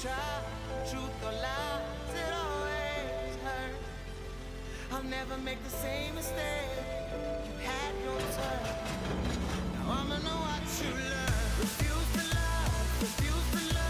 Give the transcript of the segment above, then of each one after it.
try, truth or lies, it always hurts. I'll never make the same mistake. You had your turn. Now I'ma know what you learn. Refuse to love, refuse to love.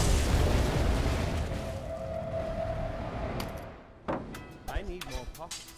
I need more pockets.